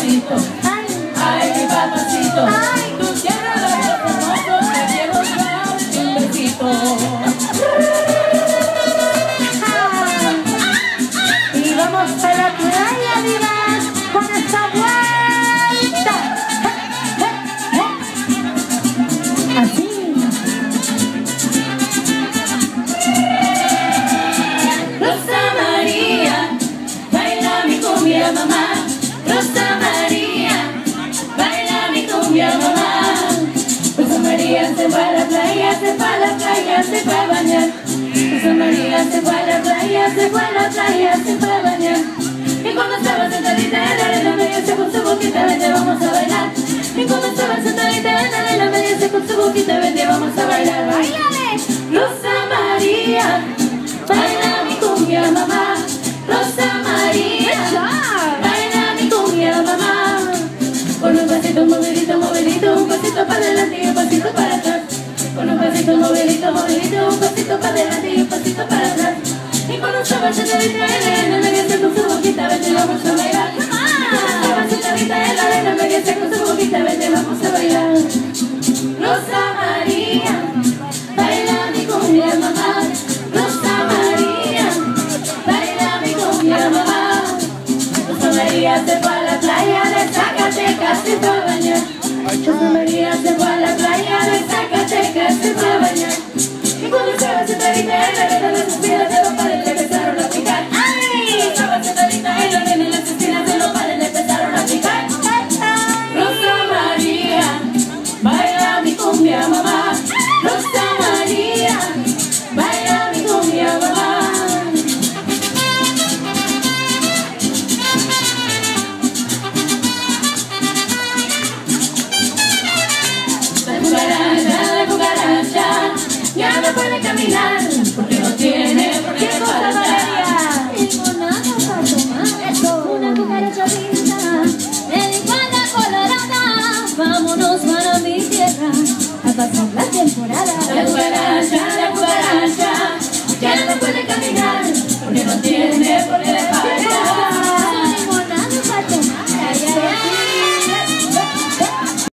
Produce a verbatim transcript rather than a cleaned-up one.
papacito, Ay, ay, mi papacito. ay. Tú cierras los ojos, te quiero darte un besito. Y vamos a la playa, divas, con esta vuelta. Eh, eh, eh. Así. Rosa María, baila mi cumbia mamá. Rosa María, baila mi cumbia mamá. Rosa María se va a la playa, se va a la playa, se va a bañar. Rosa María se fue a la playa, se fue a la playa, se fue a bañar. Y cuando estaba sentadita en la arena, me dice con su boquita, vente, vamos a bailar. Y cuando estaba sentadita en la arena, me dice con su boquita, vente, vamos a bailar. ¡Báilale! Rosa María, baila mi cumbia mamá. Rosa María, baila mi cumbia mamá. Con un pasito, movidito, movidito, un pasito para adelante y un pasito para atrás. Con un pasito, movidito, movidito, un pasito para adelante y un pasito para atrás. Y cuando estaba sentadita en la arena, me dice con su boquita, vente, vamos a bailar. Y cuando estaba sentadita en la arena, me dice con su boquita, vente, vamos a bailar. Rosa María, baila mi cumbia mamá. Rosa María, baila mi cumbia mamá. Rosa María se fue a la playa de Zacatecas, se fue a bañar. Rosa María se fue a la playa de Zacatecas, se fue a bañar. Y cuando estaba sentadita en la arena, las espinas de los padres le empezaron a picar. ¡Ay! Estaba sentadita en la arena y las espinas de los padres le empezaron a picar. Rosa María, baila mi cumbia mamá. Rosa María, baila mi cumbia mamá. La cucaracha, la cucaracha, ya no puede caminar, porque no tiene por qué batallar. Tengo nada para tomar. Eso. Una cucaracha linda, en iguana colorada. Vámonos para mi tierra a pasar la temporada. La cucaracha,